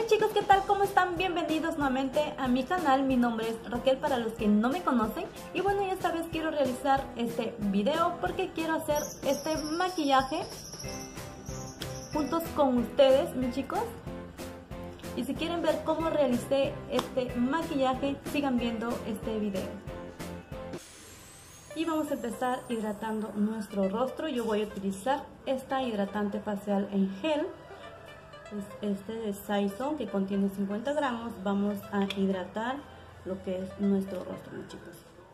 Hola chicos, ¿qué tal? ¿Cómo están? Bienvenidos nuevamente a mi canal. Mi nombre es Raquel para los que no me conocen. Y bueno, esta vez quiero realizar este video porque quiero hacer este maquillaje juntos con ustedes, mis chicos. Y si quieren ver cómo realicé este maquillaje, sigan viendo este video. Y vamos a empezar hidratando nuestro rostro. Yo voy a utilizar esta hidratante facial en gel. Es este de Saison, que contiene 50 gramos. Vamos a hidratar lo que es nuestro rostro, mis chicos.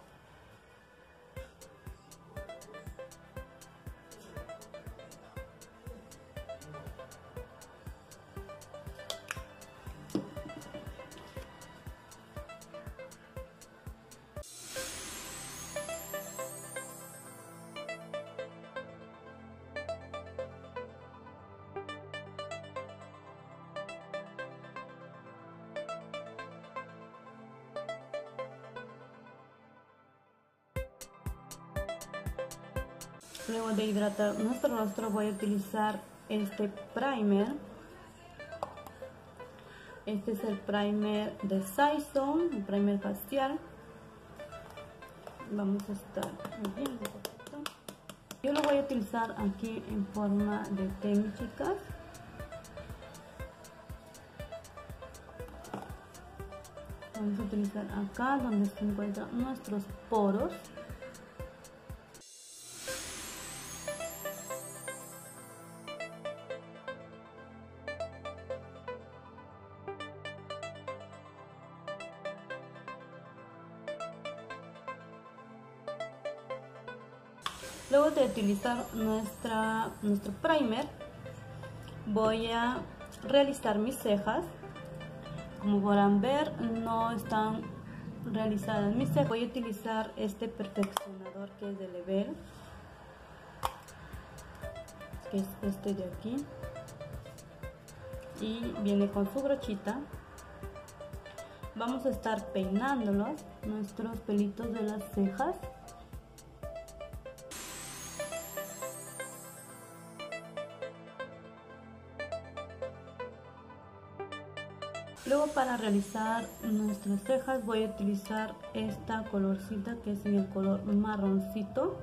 Luego de hidratar nuestro rostro voy a utilizar este primer. Este es el primer de Saison, el primer facial. Vamos a estar moviendo un poquito. Yo lo voy a utilizar aquí en forma de T, mis chicas. Vamos a utilizar acá donde se encuentran nuestros poros. Luego de utilizar nuestro primer, voy a realizar mis cejas. Como podrán ver, no están realizadas mis cejas. Voy a utilizar este perfeccionador que es de Level, que es este de aquí, y viene con su brochita. Vamos a estar peinándolos, nuestros pelitos de las cejas. Luego, para realizar nuestras cejas voy a utilizar esta colorcita que es en el color marroncito.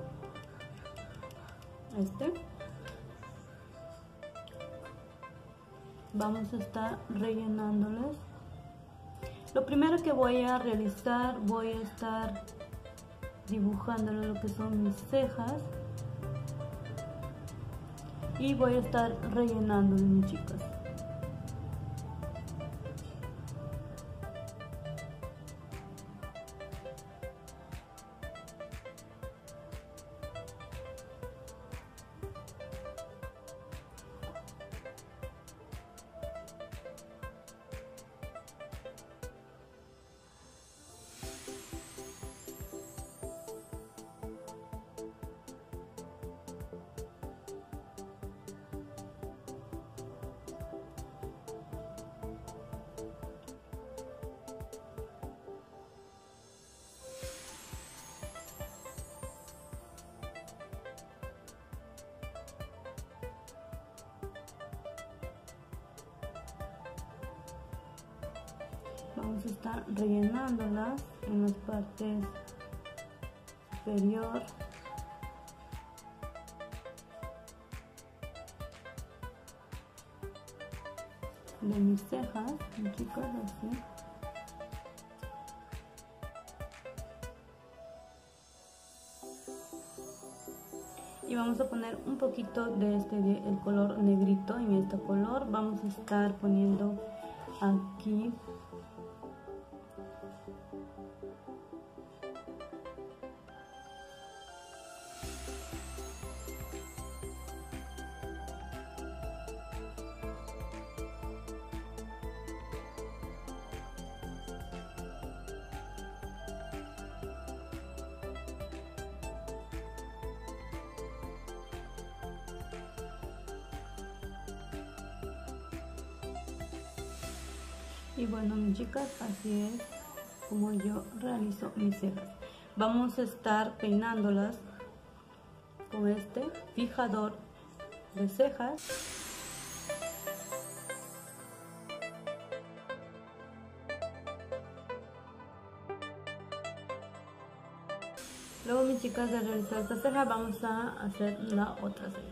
Vamos a estar rellenándoles. Lo primero que voy a realizar, voy a estar dibujándole lo que son mis cejas. Y voy a estar rellenándoles, mis chicas. Vamos a estar rellenándolas en las partes superior. De mis cejas, chicos, así. Y vamos a poner un poquito de el color negrito en este color. Vamos a estar poniendo aquí. Y bueno, mis chicas, así es como yo realizo mis cejas. Vamos a estar peinándolas con este fijador de cejas. Luego, mis chicas, de realizar esta ceja, vamos a hacer la otra ceja.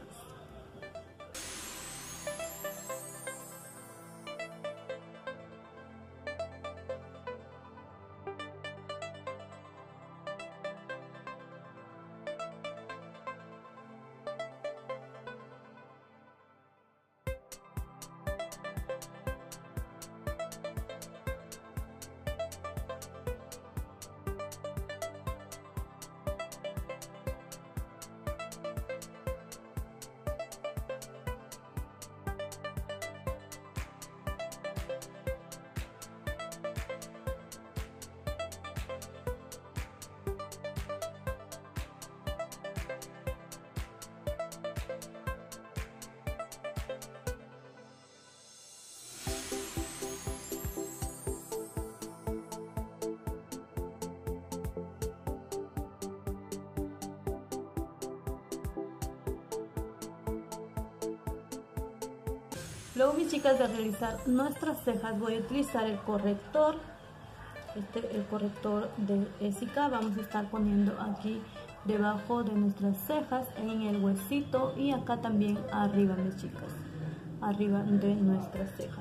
Luego, mis chicas, de realizar nuestras cejas voy a utilizar el corrector, el corrector de Essica. Vamos a estar poniendo aquí debajo de nuestras cejas, en el huesito y acá también arriba, mis chicas, arriba de nuestras cejas.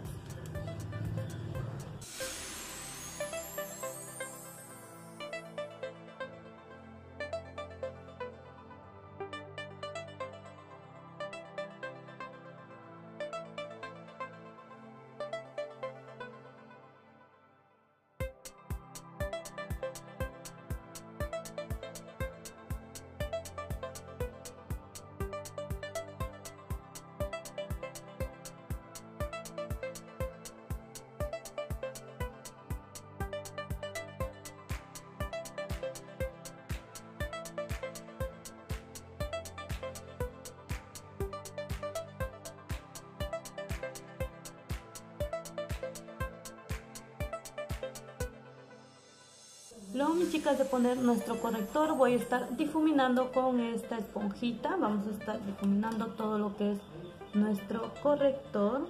Luego, mis chicas, de poner nuestro corrector voy a estar difuminando con esta esponjita. Vamos a estar difuminando todo lo que es nuestro corrector.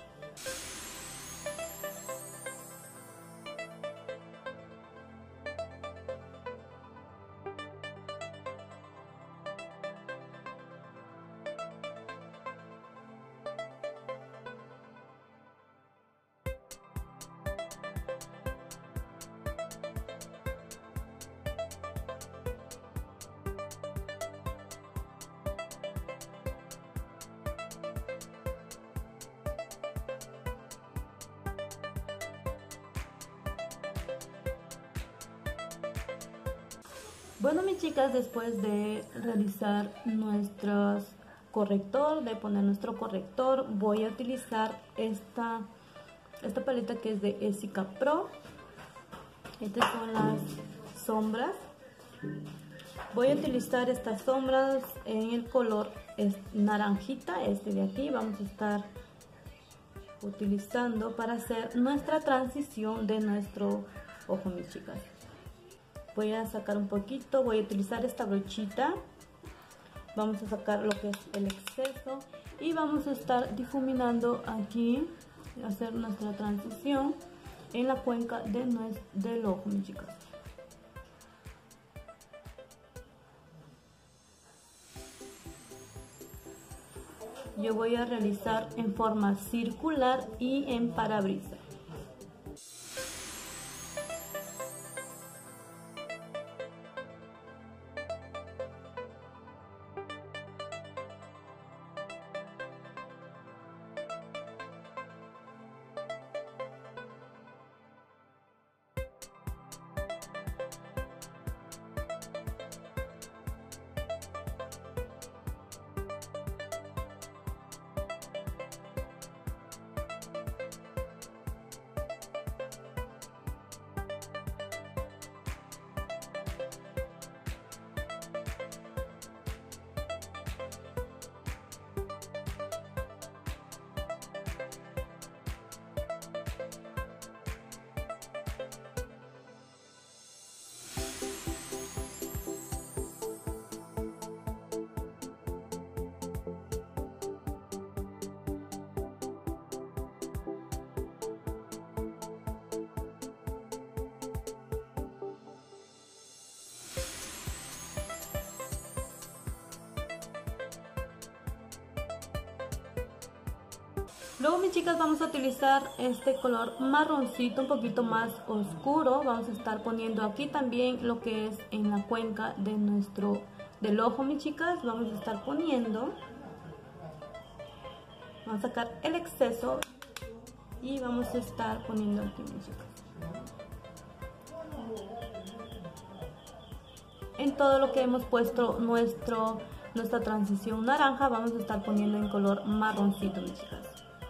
Bueno, mis chicas, después de realizar nuestro corrector, de poner nuestro corrector, voy a utilizar esta paleta que es de Essica Pro. Estas son las sombras. Voy a utilizar estas sombras en el color naranjita, este de aquí. Vamos a estar utilizando para hacer nuestra transición de nuestro ojo, mis chicas. Voy a sacar un poquito, voy a utilizar esta brochita, vamos a sacar lo que es el exceso y vamos a estar difuminando aquí, hacer nuestra transición en la cuenca del ojo, mis chicas. Yo voy a realizar en forma circular y en parabrisa. Luego, mis chicas, vamos a utilizar este color marroncito, un poquito más oscuro. Vamos a estar poniendo aquí también lo que es en la cuenca de del ojo, mis chicas. Vamos a estar poniendo. Vamos a sacar el exceso y vamos a estar poniendo aquí, mis chicas. En todo lo que hemos puesto nuestra transición naranja, vamos a estar poniendo en color marroncito, mis chicas.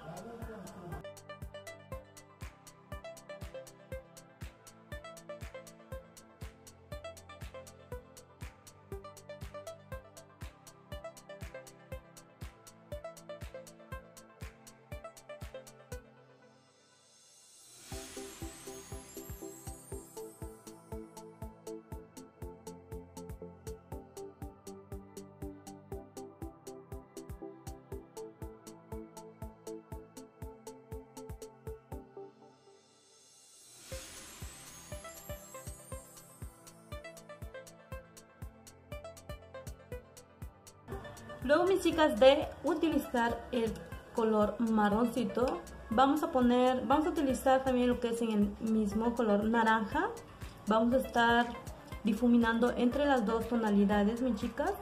Luego, mis chicas, de utilizar el color marroncito, vamos a utilizar también lo que es en el mismo color naranja. Vamos a estar difuminando entre las dos tonalidades, mis chicas.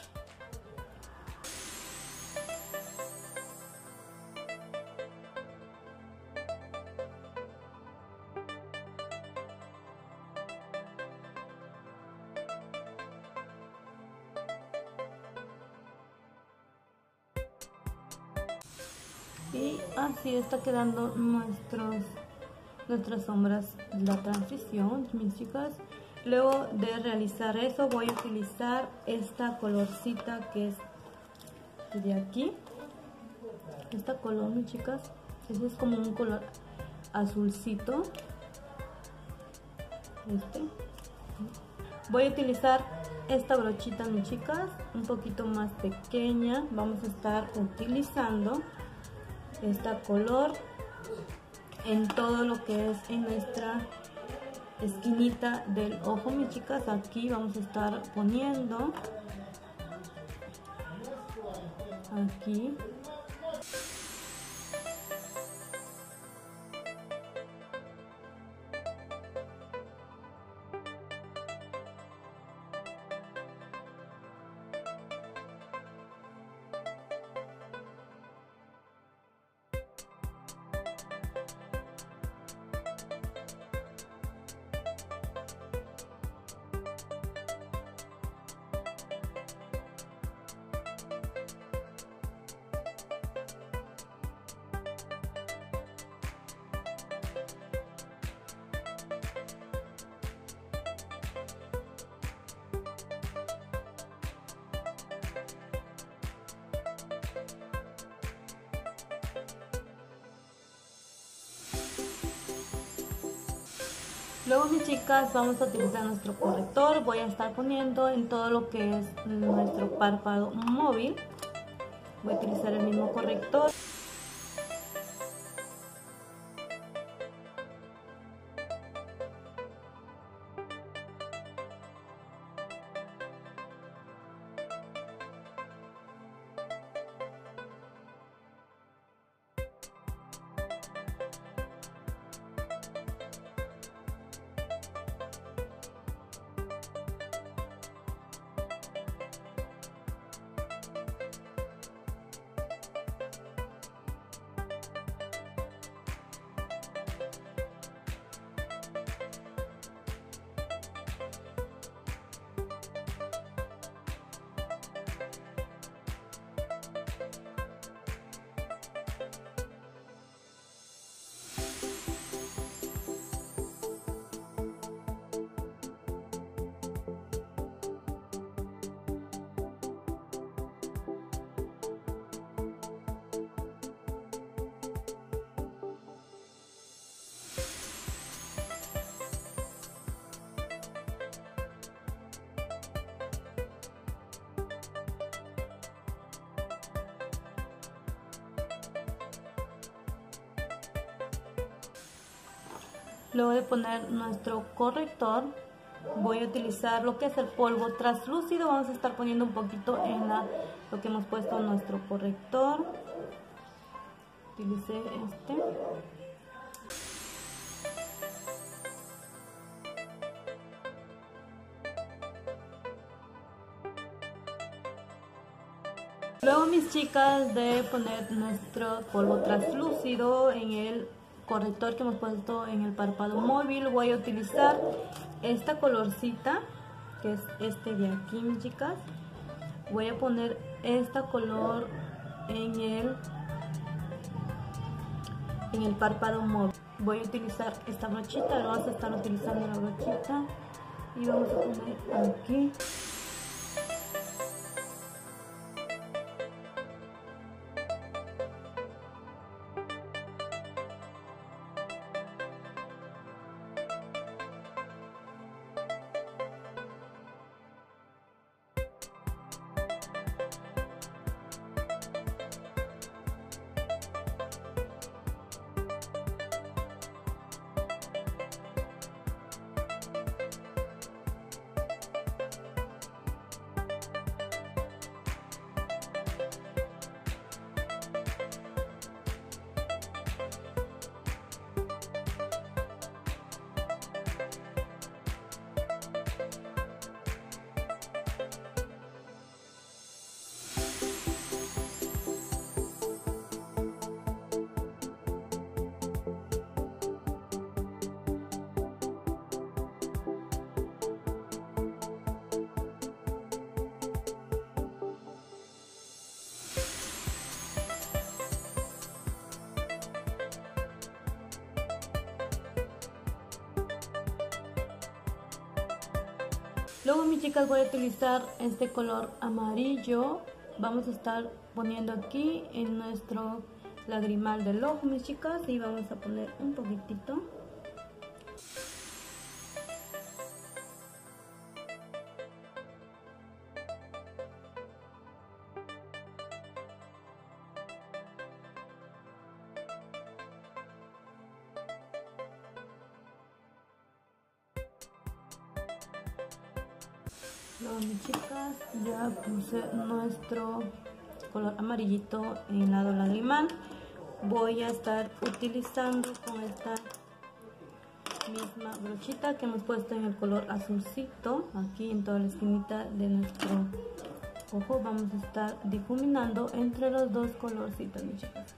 Y así está quedando nuestras sombras, la transición, mis chicas. Luego de realizar eso, voy a utilizar esta colorcita que es de aquí. Esta color, mis chicas, ese es como un color azulcito. Voy a utilizar esta brochita, mis chicas, un poquito más pequeña. Vamos a estar utilizando esta color en todo lo que es en nuestra esquinita del ojo, mis chicas. Aquí vamos a estar poniendo aquí. Luego, mis chicas, vamos a utilizar nuestro corrector. Voy a estar poniendo en todo lo que es nuestro párpado móvil. Voy a utilizar el mismo corrector. Luego de poner nuestro corrector, voy a utilizar lo que es el polvo translúcido. Vamos a estar poniendo un poquito en lo que hemos puesto nuestro corrector. utilicé este. Luego, mis chicas, de poner nuestro polvo translúcido en el corrector que hemos puesto en el párpado móvil, voy a utilizar esta colorcita, que es este de aquí, mis chicas. Voy a poner esta color en el párpado móvil. Voy a utilizar esta brochita, ahora vamos a estar utilizando la brochita y vamos a poner aquí. Luego, mis chicas, voy a utilizar este color amarillo. Vamos a estar poniendo aquí en nuestro lagrimal del ojo, mis chicas, y vamos a poner un poquitito. Luego, mis chicas, ya puse nuestro color amarillito en el lado lagrimal. Voy a estar utilizando con esta misma brochita que hemos puesto en el color azulcito, aquí en toda la esquinita de nuestro ojo. Vamos a estar difuminando entre los dos colorcitos, mis chicas.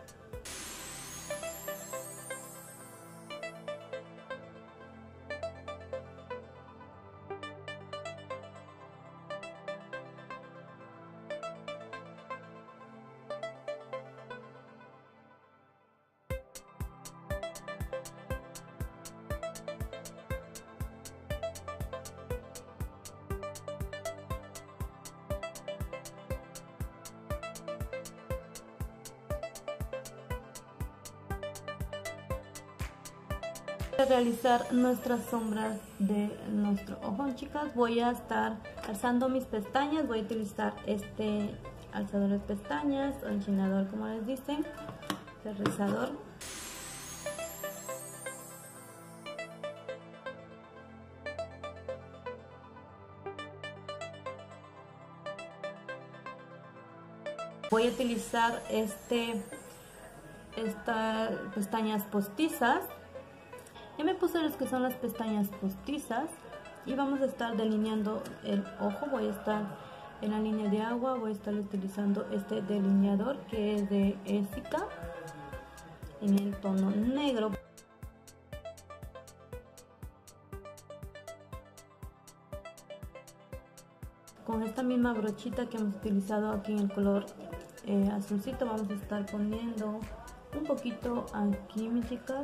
Para realizar nuestras sombras de nuestro ojo, chicas, voy a estar alzando mis pestañas. Voy a utilizar este alzador de pestañas o enchinador, como les dicen, el rizador. Voy a utilizar estas pestañas postizas. Ya me puse los que son las pestañas postizas y vamos a estar delineando el ojo. Voy a estar en la línea de agua, voy a estar utilizando este delineador que es de Essica en el tono negro. Con esta misma brochita que hemos utilizado aquí en el color azulcito, vamos a estar poniendo un poquito aquí, mis chicas.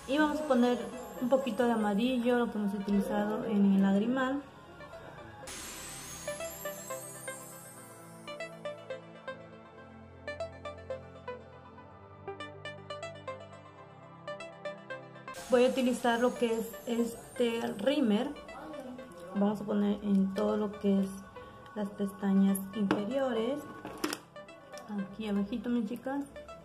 Y vamos a poner un poquito de amarillo, lo que hemos utilizado en el lagrimal. Voy a utilizar lo que es este rímel. Vamos a poner en todo lo que es las pestañas inferiores. Aquí abajito, mis chicas.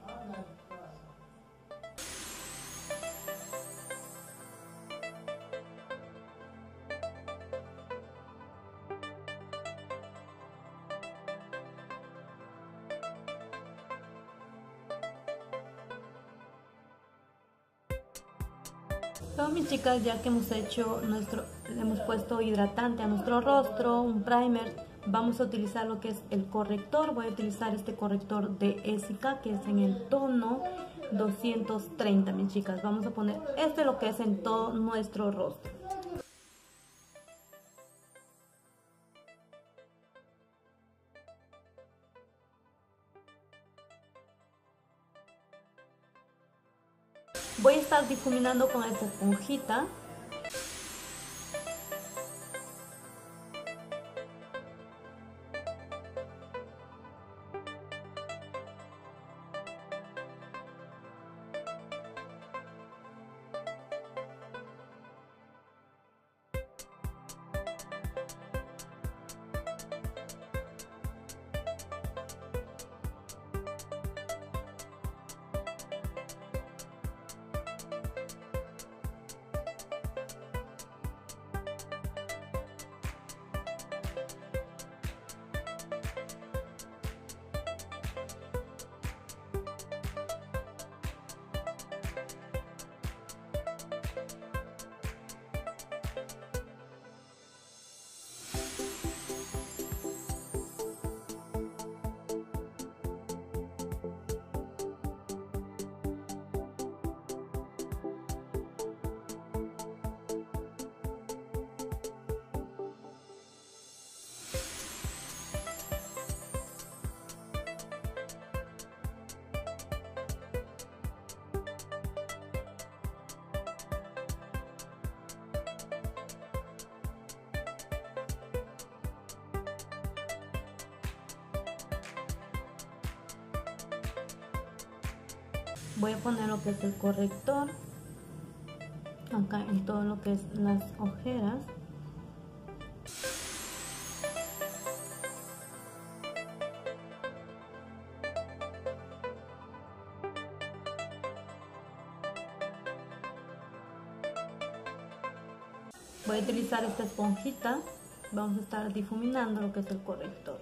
Luego, mis chicas, ya que hemos puesto hidratante a nuestro rostro, un primer, vamos a utilizar lo que es el corrector. Voy a utilizar este corrector de Essica, que es en el tono 230, mis chicas. Vamos a poner lo que es en todo nuestro rostro. Voy a estar difuminando con esta esponjita. Voy a poner lo que es el corrector acá en todo lo que es las ojeras. Voy a utilizar esta esponjita. Vamos a estar difuminando lo que es el corrector.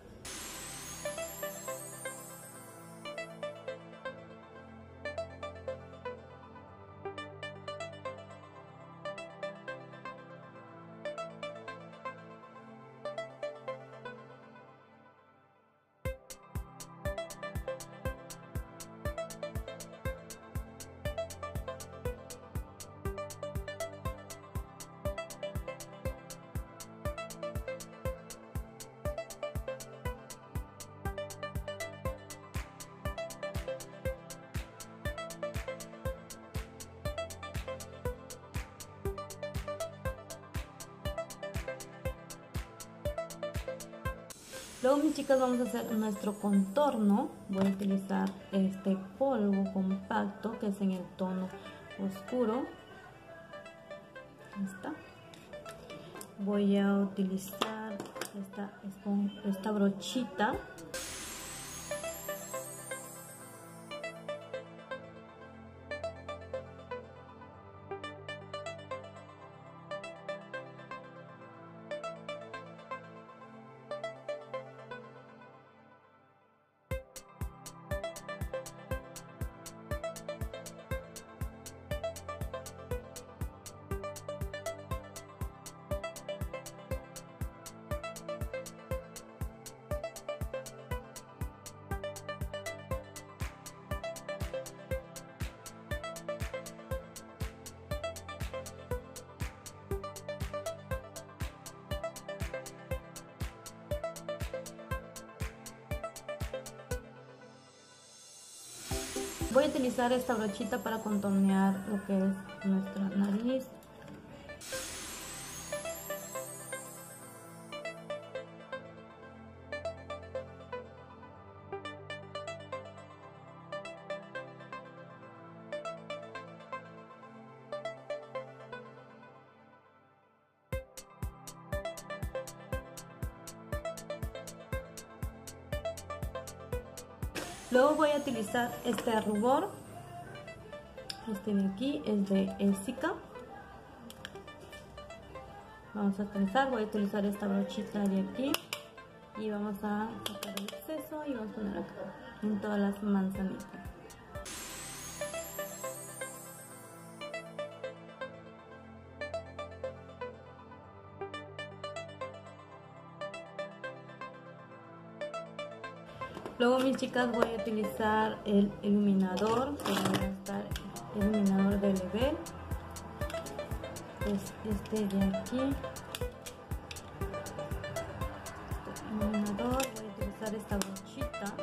Luego, mis chicas, vamos a hacer nuestro contorno. Voy a utilizar este polvo compacto que es en el tono oscuro. Ahí está. Voy a utilizar esta brochita. Voy a utilizar esta brochita para contornear lo que es nuestra nariz. Luego voy a utilizar este rubor, este de aquí es de Essica. Vamos a utilizar, voy a utilizar esta brochita de aquí y vamos a sacar el exceso y vamos a poner acá en todas las manzanitas. Luego, mis chicas, voy a utilizar el iluminador, que va a estar el iluminador de Lebel. Es este de aquí. Este iluminador, voy a utilizar esta brochita.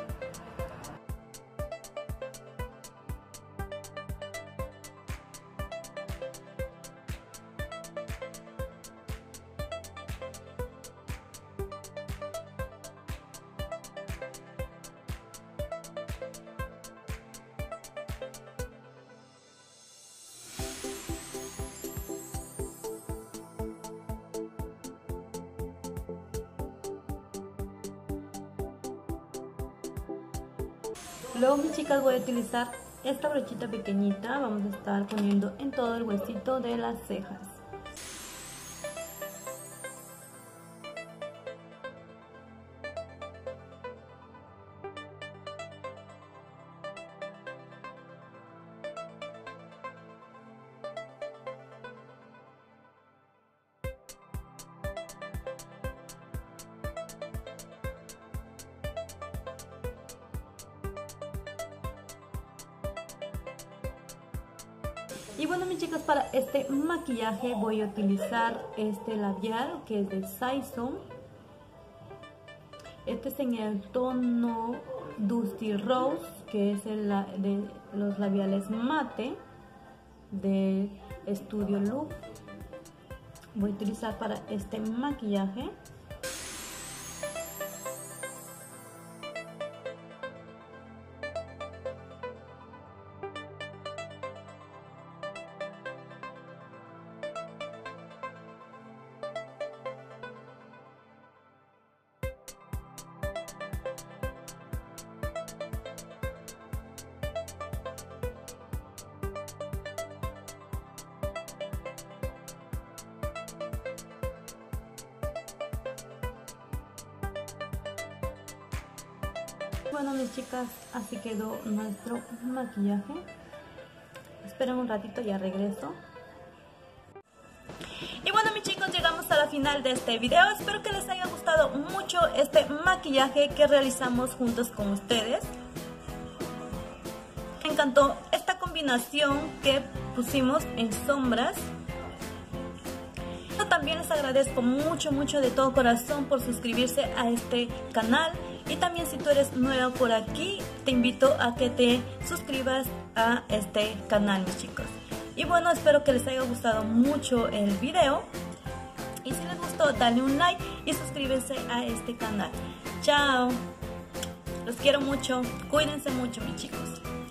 Luego, mis chicas, voy a utilizar esta brochita pequeñita, vamos a estar poniendo en todo el huesito de las cejas. Y bueno, mis chicas, para este maquillaje voy a utilizar este labial que es de Saison. Este es en el tono Dusty Rose, que es el de los labiales mate de Studio Look. Voy a utilizar para este maquillaje. Bueno, mis chicas, así quedó nuestro maquillaje. Esperen un ratito, ya regreso. Y bueno, mis chicos, llegamos a la final de este video. Espero que les haya gustado mucho este maquillaje que realizamos juntos con ustedes. Me encantó esta combinación que pusimos en sombras. También les agradezco mucho de todo corazón por suscribirse a este canal. Y también, si tú eres nueva por aquí, te invito a que te suscribas a este canal, mis chicos. Y bueno, espero que les haya gustado mucho el video. Y si les gustó, dale un like y suscríbanse a este canal. Chao. Los quiero mucho. Cuídense mucho, mis chicos.